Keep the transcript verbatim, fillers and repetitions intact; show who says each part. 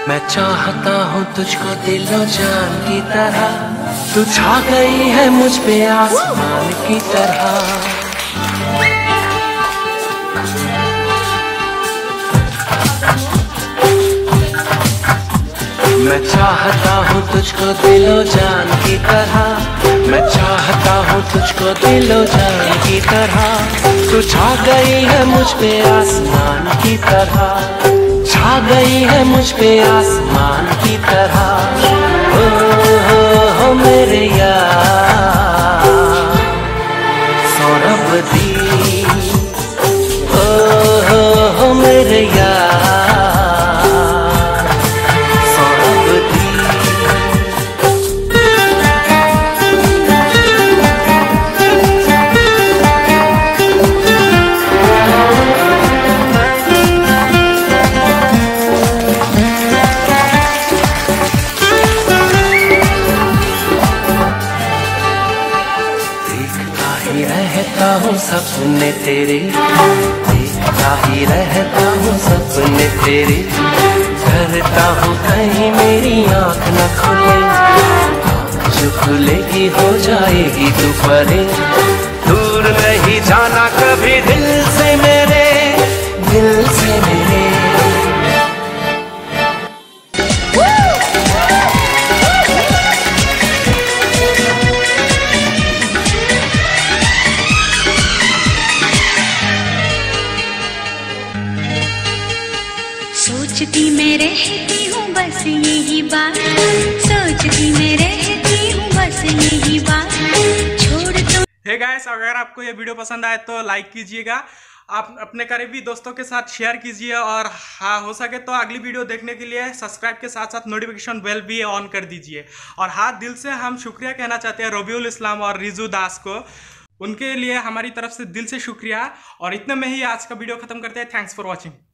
Speaker 1: मैं चाहता हूँ तुझको दिलो जान की तरह, तू छा गई है मुझ पे आसमान की तरह। मैं चाहता हूँ तुझको दिलो जान की तरह, मैं चाहता हूँ तुझको दिलो जान की तरह। तू छा गई है मुझ पे आसमान की तरह, छा गई है मुझ पे आसमान की तरह। हो हो हो मेरे यार सौरभ दी, हो हो हो मेरे यार सौरभ दी। रहता हूँ सपने तेरे, देखता ही रहता हूँ सपने तेरे। डरता हूँ कहीं मेरी आँख न खुले, जो खुलेगी हो जाएगी तू परे। दूर नहीं जाना कभी दिल से मेरे, दिल से मेरे।
Speaker 2: सोचती मैं रहती हूँ बस यही बात, सोचती मैं रहती हूँ बस यही बात, छोड़ दो।
Speaker 3: हे गाइस, अगर आपको ये वीडियो पसंद आए तो लाइक कीजिएगा, आप अपने करीबी दोस्तों के साथ शेयर कीजिए, और हाँ हो सके तो अगली वीडियो देखने के लिए सब्सक्राइब के साथ साथ नोटिफिकेशन बेल भी ऑन कर दीजिए। और हाँ, दिल से हम शुक्रिया कहना चाहते हैं रबीउल इस्लाम और रिजू दास को, उनके लिए हमारी तरफ से दिल से शुक्रिया। और इतने में ही आज का वीडियो खत्म करते हैं। Thanks for watching.